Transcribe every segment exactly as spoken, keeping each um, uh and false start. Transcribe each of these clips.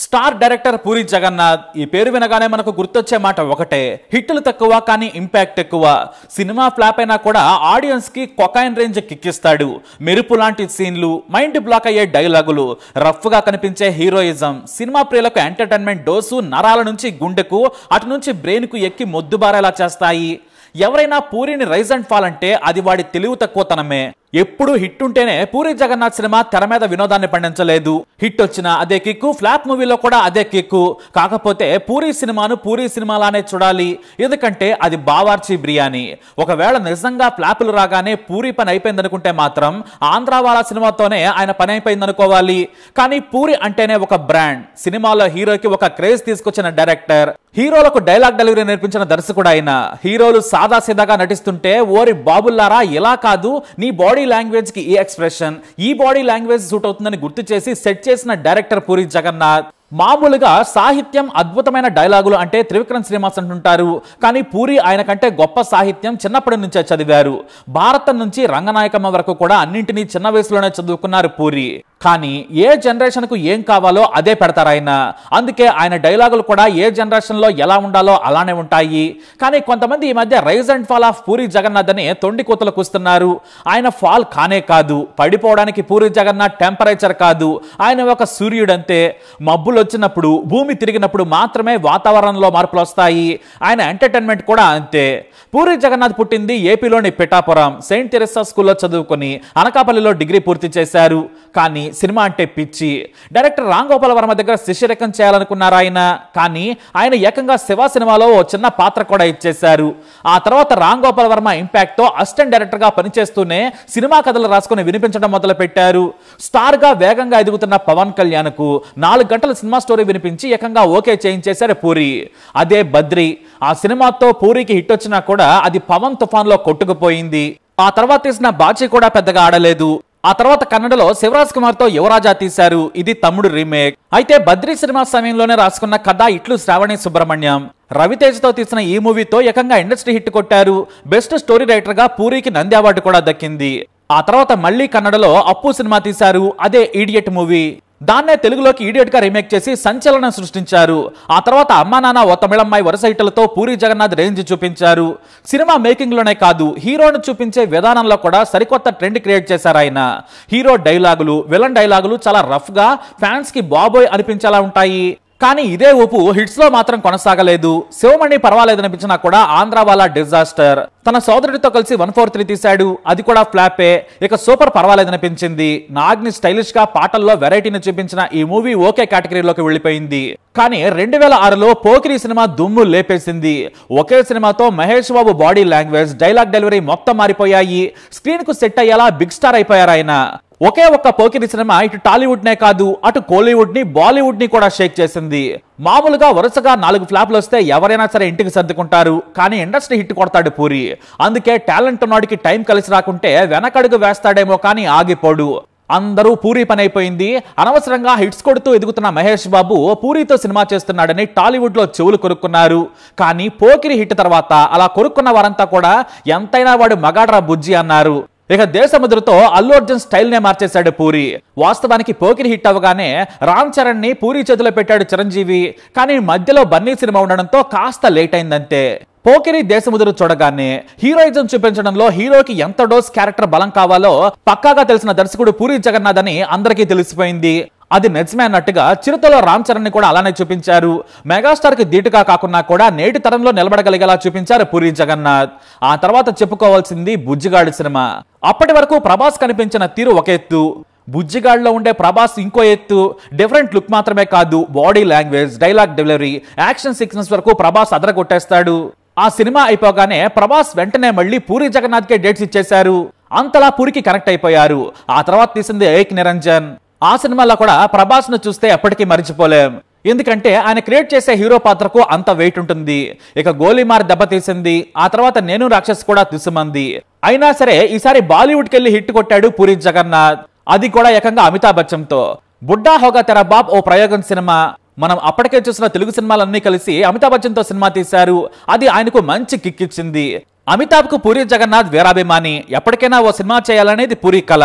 Star director puri Jagannadh ఈ పేరు వినగానే మనకు గుర్తొచ్చే మాట ఒకటే, హిట్లు తక్కువ కానీ ఇంపాక్ట్ ఎక్కువ. సినిమా ఫ్లాప్ అయినా కూడా ఆడియన్స్ కి కొకైన్ రేంజ్ కిక్కిస్తాడు. మెరుపు లాంటి సీన్లు, మైండ్ బ్లాక్ అయ్యే డైలాగులు, రఫ్ గా కనిపించే హీరోయిజం సినిమా ప్రియులకు ఎంటర్టైన్మెంట్ డోసు నరాల నుంచి గుండెకు, అటు నుంచి బ్రెయిన్ కు ఎక్కి మొద్దుబారేలా చేస్తాయి. ఎవరైనా పూరిని రైజ్ అండ్ ఫాల్ అంటే అది వాడి తెలివి తక్కువతనమే. ఎప్పుడు హిట్ ఉంటేనే పూరి జగన్నాథ్ సినిమా తెర మీద వినోదాన్ని పండించలేదు. హిట్ వచ్చిన అదే కిక్కు, ఫ్లాప్ మూవీలో కూడా అదే కిక్కు. కాకపోతే పూరి సినిమాను పూరి సినిమాలానే చూడాలి, ఎందుకంటే అది బావార్చి బిర్యానీ. ఒకవేళ నిజంగా ఫ్లాపులు రాగానే పూరి పని అయిపోయింది అనుకుంటే మాత్రం ఆంధ్ర వాళ్ళ సినిమాతోనే ఆయన పని అయిపోయింది అనుకోవాలి. కానీ పూరి అంటేనే ఒక బ్రాండ్. సినిమాలో హీరోకి ఒక క్రేజ్ తీసుకొచ్చిన డైరెక్టర్, హీరోలకు డైలాగ్ డెలివరీ నేర్పించిన దర్శకుడు ఆయన. హీరోలు సాదా సీదాగా నటిస్తుంటే ఓరి బాబుల్లారా ఇలా కాదు, నీ బాడీ లాంగ్వేజ్ కి ఈ ఎక్స్ప్రెషన్, ఈ బాడీ లాంగ్వేజ్ సూట్ అవుతుందని గుర్తు చేసి సెట్ చేసిన డైరెక్టర్ పూరి జగన్నాథ్. మామూలుగా సాహిత్యం, అద్భుతమైన డైలాగులు అంటే త్రివిక్రమ్ శ్రీనివాస్ అంటుంటారు. కానీ పూరి ఆయన కంటే గొప్ప సాహిత్యం చిన్నప్పటి నుంచే చదివారు. భారతం నుంచి రంగనాయకమ్మ వరకు కూడా అన్నింటినీ చిన్న వయసులోనే చదువుకున్నారు పూరి. కానీ ఏ జనరేషన్ కు ఏం కావాలో అదే పెడతారు ఆయన. అందుకే ఆయన డైలాగులు కూడా ఏ జనరేషన్ లో ఎలా ఉండాలో అలానే ఉంటాయి. కానీ కొంతమంది ఈ మధ్య rise and fall of Puri Jagannath అని తొండి కూతలు కూస్తున్నారు. ఆయన ఫాల్ కానే కాదు, పడిపోవడానికి పూరి జగన్నాథ్ టెంపరేచర్ కాదు, ఆయన ఒక సూర్యుడంతే. మబ్బులు వచ్చినప్పుడు, భూమి తిరిగినప్పుడు మాత్రమే వాతావరణంలో మార్పులు వస్తాయి. ఆయన ఎంటర్టైన్మెంట్ కూడా అంతే. పూరి జగన్నాథ్ పుట్టింది ఏపీలోని పిఠాపురం. సెయింట్ తెరెసా స్కూల్లో చదువుకుని అనకాపల్లిలో డిగ్రీ పూర్తి చేశారు. కానీ సినిమా అంటే పిచ్చి. డైరెక్టర్ రామ్ గోపాల్ వర్మ దగ్గర శిష్యరకం చేయాలనుకున్నారు ఆయన. కానీ ఆయన ఏకంగా శివ సినిమాలో ఓ చిన్న పాత్ర కూడా ఇచ్చేశారు. ఆ తర్వాత రామ్ గోపాల్ వర్మ ఇంపాక్ట్ తో అసిస్టెంట్ డైరెక్టర్ గా పనిచేస్తూనే సినిమా కథలు రాసుకుని వినిపించడం మొదలు పెట్టారు. స్టార్ గా వేగంగా ఎదుగుతున్న పవన్ కళ్యాణ్ కు నాలుగు గంటల సినిమా స్టోరీ వినిపించి ఏకంగా ఓకే చేయించేశారు పూరి. అదే బద్రి. ఆ సినిమాతో పూరికి హిట్ వచ్చినా కూడా అది పవన్ తుఫాన్ లో కొట్టుకుపోయింది. ఆ తర్వాత తీసిన బాచి కూడా పెద్దగా ఆడలేదు. ఆ తర్వాత కన్నడలో శివరాజ్ కుమార్ తో యువరాజా తీశారు. ఇది తమ్ముడు రీమేక్. అయితే బద్రీ సినిమా సమయంలోనే రాసుకున్న కథ ఇట్లు శ్రావణి సుబ్రహ్మణ్యం. రవితేజ్ తో తీసిన ఈ మూవీతో ఏకంగా ఇండస్ట్రీ హిట్ కొట్టారు. బెస్ట్ స్టోరీ రైటర్ గా పూరికి నంది అవార్డు కూడా దక్కింది. ఆ తర్వాత మళ్లీ కన్నడలో అప్పు సినిమా తీశారు. అదే ఈడియట్ మూవీ. దాన్నే తెలుగులోకి ఈడియట్ గా రీమేక్ చేసి సంచలనం సృష్టించారు. ఆ తర్వాత అమ్మా నాన్న ఓ తమిళమ్మాయి వరుస హిట్లతో పూరి జగన్నాథ్ రేంజ్ చూపించారు. సినిమా మేకింగ్ లోనే కాదు, హీరోను చూపించే విధానంలో కూడా సరికొత్త ట్రెండ్ క్రియేట్ చేశారు ఆయన. హీరో డైలాగులు, విలన్ డైలాగులు చాలా రఫ్ గా ఫ్యాన్స్ కి బాబోయ్ అనిపించేలా ఉంటాయి. కానీ ఇదే ఊపు హిట్స్ లో మాత్రం కొనసాగలేదు. శివమణి పర్వాలేదనిపించినా కూడా ఆంధ్ర వాళ్ళ డిజాస్టర్. తన సోదరుడితో కలిసి వన్ ఫోర్ త్రీ తీశాడు. అది కూడా ఫ్లాపే. ఇక సూపర్ పర్వాలేదనిపించింది. నాగ్ని స్టైలిష్ గా పాటల్లో వెరైటీని చూపించిన ఈ మూవీ ఓకే కేటగిరీలోకి వెళ్ళిపోయింది. కానీ రెండు వేల ఆరులో పోకిరి సినిమా దుమ్ము లేపేసింది. ఒకే సినిమాతో Mahesh Babu body language, dialogue delivery మొత్తం మారిపోయాయి. స్క్రీన్ కు సెట్ అయ్యేలా బిగ్ స్టార్ అయిపోయారు ఆయన. ఒకే ఒక్క పోకిరి సినిమా ఇటు టాలీవుడ్ నే కాదు, అటు కోలీవుడ్ ని, బాలీవుడ్ ని కూడా షేక్ చేసింది. మామూలుగా వరుసగా నాలుగు ఫ్లాప్లు వస్తే ఎవరైనా సరే ఇంటికి సర్దుకుంటారు. కానీ ఇండస్ట్రీ హిట్ కొడతాడు పూరి. అందుకే టాలెంట్ ఉన్నవాడికి టైం కలిసి రాకుంటే వెనకడుగు వేస్తాడేమో కానీ ఆగిపోడు. అందరూ పూరి పని అయిపోయింది. అనవసరంగా హిట్స్ కొడుతూ ఎదుగుతున్న మహేష్ బాబు పూరితో సినిమా చేస్తున్నాడని టాలీవుడ్ లో చెవులు కొరుక్కున్నారు. కానీ పోకిరి హిట్ తర్వాత అలా కొరుక్కున్న వారంతా కూడా ఎంతైనా వాడు మగాడ్రా బుజ్జి అన్నారు. ఇక దేశముద్రతో అల్లు అర్జున్ స్టైల్ నే మార్చేశాడు పూరి. వాస్తవానికి పోకిరి హిట్ అవగానే రామ్ చరణ్ ని పూరి చేతిలో పెట్టాడు చిరంజీవి. కానీ మధ్యలో బన్నీ సినిమా ఉండడంతో కాస్త లేట్ అయిందంతే. పోకిరి దేశముద్ర చూడగానే హీరోయిజం చూపించడంలో హీరోకి ఎంత డోస్ క్యారెక్టర్ బలం కావాలో పక్కాగా తెలిసిన దర్శకుడు పూరి జగన్నాథ్ అని అందరికీ తెలిసిపోయింది. అది నిజమే అన్నట్టుగా చిరుతలో రామ్ చరణ్ ని కూడా అలానే చూపించారు. మెగాస్టార్ కి ధీటుగా కాకుండా కూడా నేటి తరంలో నిలబడగలిగేలా చూపించారు పూరి జగన్నాథ్. ఆ తర్వాత చెప్పుకోవాల్సింది బుజ్జిగాడు సినిమా. అప్పటి వరకు ప్రభాస్ కనిపించిన తీరు ఒక ఎత్తు, బుజ్జిగాడ్లో ఉండే ప్రభాస్ ఇంకో ఎత్తు. డిఫరెంట్ లుక్ మాత్రమే కాదు, body language, dialogue delivery, action sequence వరకు ప్రభాస్ అదరగొట్టేస్తాడు. ఆ సినిమా అయిపోగానే ప్రభాస్ వెంటనే మళ్ళీ పూరి జగన్నాథ్ కే డేట్స్ ఇచ్చేశారు. అంతలా పూరికి కనెక్ట్ అయిపోయారు. ఆ తర్వాత తీసింది ఏక్ నిరంజన్. ఆ సినిమాలో కూడా ప్రభాస్ ను చూస్తే ఎప్పటికీ మర్చిపోలేం. ఎందుకంటే ఆయన క్రియేట్ చేసే హీరో పాత్రకు అంత వెయిట్ ఉంటుంది. ఇక గోలీమార్ దెబ్బతీసింది. ఆ తర్వాత నేను రాక్షస్ కూడా తుసుమంది. అయినా సరే ఈసారి బాలీవుడ్ కెళ్లి హిట్ కొట్టాడు పూరి జగన్నాథ్. అది కూడా ఏకంగా అమితాబ్ బచ్చన్ తో. బుడ్డా హోగా తెరా బాబ్ ఓ ప్రయోగం సినిమా. మనం అప్పటికే చూసిన తెలుగు సినిమాలన్నీ కలిసి అమితాబ్ బచ్చన్ తో సినిమా తీశారు. అది ఆయనకు మంచి కిక్ ఇచ్చింది. అమితాబ్ కు పూరి జగన్నాథ్ వీరాభిమాని. ఎప్పటికైనా ఓ సినిమా చేయాలనేది పూరి కళ.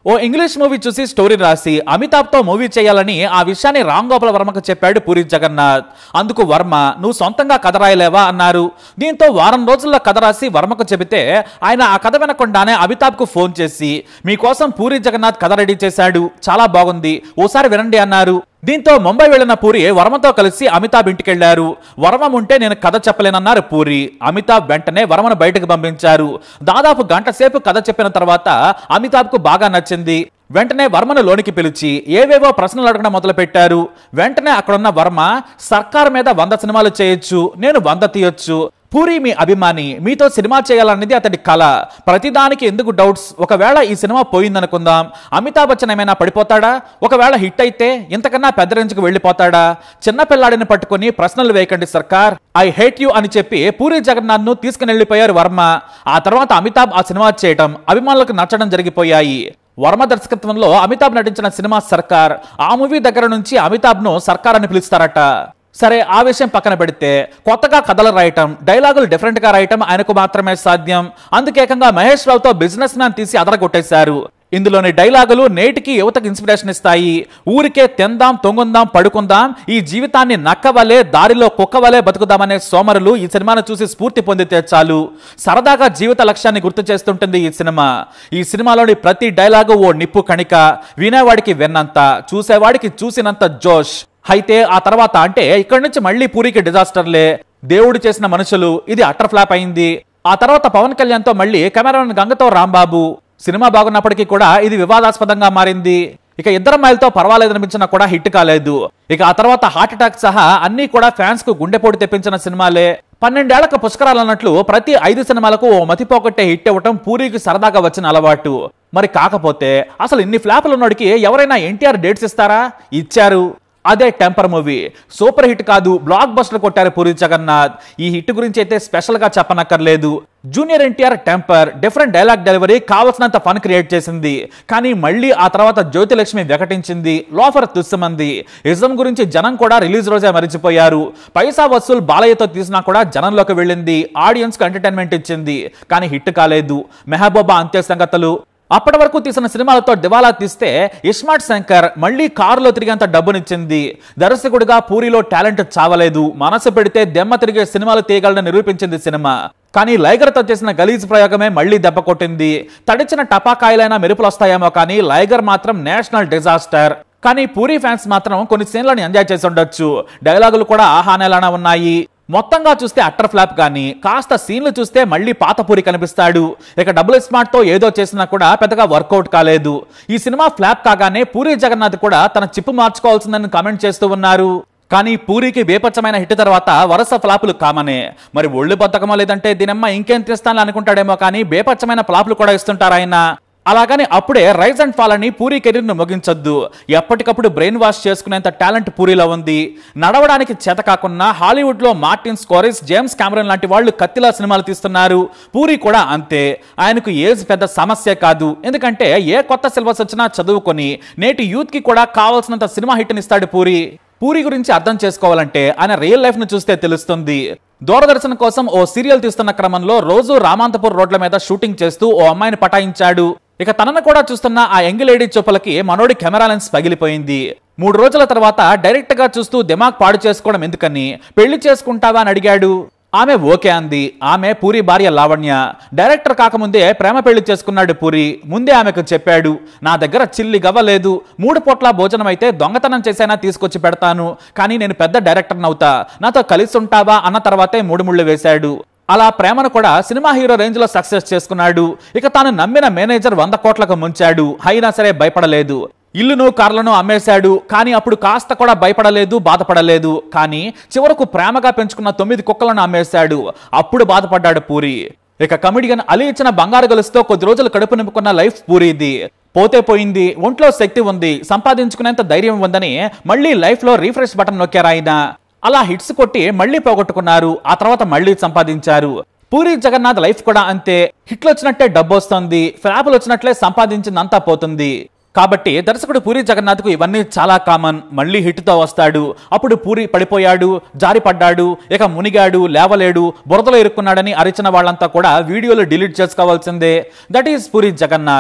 ఓ ఇంగ్లీష్ మూవీ చూసి స్టోరీ రాసి అమితాబ్తో మూవీ చేయాలని ఆ విషయాన్ని రామ్ గోపాల్ వర్మకు చెప్పాడు పూరి జగన్నాథ్. అందుకు వర్మ నువ్వు సొంతంగా కథ రాయలేవా అన్నారు. దీంతో వారం రోజుల్లో కథ రాసి వర్మకు చెబితే ఆయన ఆ కథ వినకుండానే అమితాబ్కు ఫోన్ చేసి మీకోసం పూరి జగన్నాథ్ కథ రెడీ చేశాడు, చాలా బాగుంది, ఓసారి వినండి అన్నారు. దీంతో ముంబై వెళ్లిన పూరి వర్మతో కలిసి అమితాబ్ ఇంటికెళ్లారు. వర్మ ఉంటే నేను కథ చెప్పలేనన్నారు పూరి. అమితాబ్ వెంటనే వర్మను బయటకు పంపించారు. దాదాపు గంట సేపు కథ చెప్పిన తర్వాత అమితాబ్కు బాగా నచ్చింది. వెంటనే వర్మను లోనికి పిలిచి ఏవేవో ప్రశ్నలు అడగడం మొదలు పెట్టారు. వెంటనే అక్కడున్న వర్మ సర్కార్ మీద వంద సినిమాలు చేయొచ్చు, నేను వంద తీయొచ్చు, పూరి మీ అభిమాని, మీతో సినిమా చేయాలనేది అతడి కళ, ప్రతిదానికి ఎందుకు డౌట్స్, ఒకవేళ ఈ సినిమా పోయిందనుకుందాం, అమితాబ్ బచ్చన్ ఏమైనా పడిపోతాడా, ఒకవేళ హిట్ అయితే ఇంతకన్నా పెద్ద రేంజ్కి వెళ్ళిపోతాడా, చిన్న పిల్లాడిని పట్టుకుని ప్రశ్నలు వేయకండి సర్కార్, ఐ హేట్ యూ అని చెప్పి పూరి జగన్నాథ్ ను తీసుకుని వెళ్ళిపోయారు వర్మ. ఆ తర్వాత అమితాబ్ ఆ సినిమా చేయటం అభిమానులకు నచ్చడం జరిగిపోయాయి. వర్మ దర్శకత్వంలో అమితాబ్ నటించిన సినిమా సర్కార్. ఆ మూవీ దగ్గర నుంచి అమితాబ్ ను సర్కార్ అని పిలుస్తారట. సరే, ఆ విషయం పక్కన పెడితే కొత్తగా కథలు రాయటం, డైలాగులు డిఫరెంట్ గా రాయటం ఆయనకు మాత్రమే సాధ్యం. అందుకేకంగా మహేష్ రావుతో బిజినెస్ మ్యాన్ తీసి అదరగొట్టేశారు. ఇందులోని డైలాగులు నేటికి యువతకు ఇన్స్పిరేషన్ ఇస్తాయి. ఊరికే తిందాం, తొంగుందాం, పడుకుందాం, ఈ జీవితాన్ని నక్కవలే, దారిలో కుక్కవలే బతుకుదామనే సోమరులు ఈ సినిమాను చూసి స్ఫూర్తి పొందితే చాలు. సరదాగా జీవిత లక్ష్యాన్ని గుర్తు చేస్తుంటుంది ఈ సినిమా. ఈ సినిమాలోని ప్రతి డైలాగు ఓ నిప్పు కణిక, వినేవాడికి విన్నంత, చూసేవాడికి చూసినంత జోష్. అయితే ఆ తర్వాత అంటే ఇక్కడి నుంచి మళ్ళీ పూరికి డిజాస్టర్లే. దేవుడు చేసిన మనుషులు ఇది అటర్ ఫ్లాప్ అయింది. ఆ తర్వాత పవన్ కళ్యాణ్ తో మళ్ళీ కెమెరామెన్ గంగతో రాంబాబు. సినిమా బాగున్నప్పటికీ కూడా ఇది వివాదాస్పదంగా మారింది. ఇక ఇద్దరు అమ్మాయిలతో పర్వాలేదు అనిపించినా కూడా హిట్ కాలేదు. ఇక ఆ తర్వాత హార్ట్ అటాక్ సహా అన్ని కూడా ఫ్యాన్స్ కు గుండెపోటు తెప్పించిన సినిమాలే. పన్నెండేళ్లకు పుష్కరాలు అన్నట్లు ప్రతి ఐదు సినిమాలకు ఓ మతిపోగొట్టే హిట్ ఇవ్వటం పూరికి సరదాగా వచ్చిన అలవాటు. మరి కాకపోతే అసలు ఇన్ని ఫ్లాపులు ఉన్నోడికి ఎవరైనా ఎన్టీఆర్ డేట్స్ ఇస్తారా? ఇచ్చారు. అదే టెంపర్ మూవీ. సూపర్ హిట్ కాదు, బ్లాక్ బస్టర్ కొట్టారు పూరి జగన్నాథ్. ఈ హిట్ గురించి అయితే స్పెషల్ గా చెప్పనక్కర్లేదు. Junior NTR temper different dialogue delivery కావాల్సినంత ఫన్ క్రియేట్ చేసింది. కానీ మళ్ళీ ఆ తర్వాత జ్యోతిలక్ష్మి వికటించింది, లోఫర్ తుస్సమంది. ఇజం గురించి జనం కూడా రిలీజ్ రోజే మరిచిపోయారు. పైసా వసూల్ బాలయ్యతో తీసినా కూడా జనంలోకి వెళ్ళింది, ఆడియన్స్ కు ఎంటర్టైన్మెంట్ ఇచ్చింది. కానీ హిట్ కాలేదు. మెహబూబా అంతే సంగతులు. అప్పటి వరకు తీసిన సినిమాలతో దివాలా తీస్తే ఇస్మార్ట్ శంకర్ మళ్లీ కారులో తిరిగేంత డబ్బునిచ్చింది. దర్శకుడిగా పూరిలో టాలెంట్ చావలేదు. మనసు పెడితే దెమ్మ తిరిగే సినిమాలు తీయగలని నిరూపించింది సినిమా. కానీ లైగర్తో చేసిన గలీజ్ ప్రయోగమే మళ్లీ దెబ్బ కొట్టింది. తడిచిన టపాకాయలైనా మెరుపులు వస్తాయేమో కానీ లైగర్ మాత్రం నేషనల్ డిజాస్టర్. కానీ పూరి ఫ్యాన్స్ మాత్రం కొన్ని సీన్లను ఎంజాయ్ చేసి ఉండొచ్చు. డైలాగులు కూడా ఆహానేలానా ఉన్నాయి. మొత్తంగా చూస్తే అట్టర్ ఫ్లాప్, కానీ కాస్త సీన్లు చూస్తే మళ్ళీ పాత పూరి కనిపిస్తాడు. ఇక డబుల్ స్మార్ట్ తో ఏదో చేసినా కూడా పెద్దగా వర్కౌట్ కాలేదు. ఈ సినిమా ఫ్లాప్ కాగానే పూరి జగన్నాథ్ కూడా తన చిప్పు మార్చుకోవాల్సిందని కామెంట్ చేస్తూ ఉన్నారు. కానీ పూరికి బేపచ్చమైన హిట్ తర్వాత వరుస ఫ్లాపులు కామనే. మరి ఒళ్ళు బద్దకమో లేదంటే దీనమ్మ ఇంకేం తీస్తానని అనుకుంటాడేమో కానీ బేపచ్చమైన ఫ్లాపులు కూడా ఇస్తుంటారు ఆయన. అలాగని అప్పుడే రైజ్ అండ్ ఫాల్ అని పూరి కెరీర్ ను ముగించొద్దు. ఎప్పటికప్పుడు బ్రెయిన్ వాష్ చేసుకునేంత టాలెంట్ పూరిలో ఉంది. నడవడానికి చేత కాకుండా హాలీవుడ్ లో మార్టిన్ స్కోరిస్, జేమ్స్ కెమెరన్ లాంటి వాళ్ళు కత్తిలా సినిమాలు తీస్తున్నారు. పూరి కూడా అంతే. ఆయనకు ఏజ్ పెద్ద సమస్య కాదు. ఎందుకంటే ఏ కొత్త సిలబస్ వచ్చినా చదువుకొని నేటి యూత్ కి కూడా కావాల్సినంత సినిమా హిట్ నిస్తాడు పూరి. పూరి గురించి అర్థం చేసుకోవాలంటే ఆయన రియల్ లైఫ్ ను చూస్తే తెలుస్తుంది. దూరదర్శన్ కోసం ఓ సీరియల్ తీస్తున్న క్రమంలో రోజు రామాంతపూర్ రోడ్ల మీద షూటింగ్ చేస్తూ ఓ అమ్మాయిని పటాయించాడు. ఇక తనను కూడా చూస్తున్న ఆ యంగ్ లేడీ చూపులకి మనోడి కెమెరా లెన్స్ పగిలిపోయింది. మూడు రోజుల తర్వాత డైరెక్ట్ గా చూస్తూ దిమాగ్ పాడు చేసుకోవడం ఎందుకని పెళ్లి చేసుకుంటావా అని అడిగాడు. ఆమె ఓకే అంది. ఆమె పూరి భార్య లావణ్య. డైరెక్టర్ కాకముందే ప్రేమ పెళ్లి చేసుకున్నాడు పూరి. ముందే ఆమెకు చెప్పాడు, నా దగ్గర చిల్లి గవ్వలేదు, మూడు పూట్ల భోజనం అయితే దొంగతనం చేసైనా తీసుకొచ్చి పెడతాను, కానీ నేను పెద్ద డైరెక్టర్ నవుతా, నాతో కలిసి ఉంటావా అన్న తర్వాతే మూడు ముళ్ళు వేశాడు. అలా ప్రేమను కూడా సినిమా హీరో రేంజ్ లో సక్సెస్ చేసుకున్నాడు. ఇక తాను నమ్మిన మేనేజర్ వంద కోట్లకు ముంచాడు. అయినా సరే భయపడలేదు. ఇల్లును కార్లను అమ్మేశాడు. కానీ అప్పుడు కాస్త కూడా భయపడలేదు, బాధపడలేదు. కానీ చివరకు ప్రేమగా పెంచుకున్న తొమ్మిది కుక్కలను అమ్మేశాడు. అప్పుడు బాధపడ్డాడు పూరి. ఇక కమెడియన్ అలీ ఇచ్చిన బంగారు గొలుసుతో కొద్ది రోజులు కడుపు నింపుకున్న లైఫ్ పూరిది. పోతే పోయింది. ఒంట్లో శక్తి ఉంది, సంపాదించుకునేంత ధైర్యం ఉందని మళ్ళీ లైఫ్ లో రీఫ్రెష్ బటన్ నొక్కారు ఆయన. అలా హిట్స్ కొట్టి మళ్లీ పోగొట్టుకున్నారు. ఆ తర్వాత మళ్లీ సంపాదించారు. పూరి జగన్నాథ్ లైఫ్ కూడా అంతే. హిట్లు వచ్చినట్టే డబ్బు వస్తుంది, ఫ్లాపులు వచ్చినట్లే సంపాదించిందంతా పోతుంది. కాబట్టి దర్శకుడు పూరి జగన్నాథ్ కు ఇవన్నీ చాలా కామన్. మళ్ళీ హిట్ తో వస్తాడు. అప్పుడు పూరి పడిపోయాడు, జారిపడ్డాడు, ఇక మునిగాడు, లేవలేడు, బురదలో ఇరుక్కున్నాడని అరిచిన వాళ్ళంతా కూడా వీడియోలు డిలీట్ చేసుకోవాల్సిందే. That is Puri Jagannath.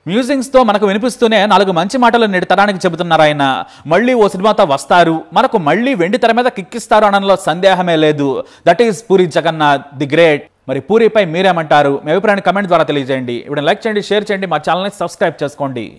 Musics తో మనకు వినిపిస్తూనే నాలుగు మంచి మాటలు నేటి తరానికి చెబుతున్నారు ఆయన. మళ్ళీ ఓ సినిమాతో వస్తారు, మనకు మళ్ళీ వెండి తెర మీద కిక్కిస్తారు అనడంలో సందేహమే లేదు. That is Puri Jagannath the great. మరి పూరిపై మీరేమంటారు? మీ అభిప్రాయాన్ని కమెంట్ ద్వారా తెలియజేయండి. ఇప్పుడు లైక్ చేయండి, షేర్ చేయండి, మా ఛానల్ని సబ్స్క్రైబ్ చేసుకోండి.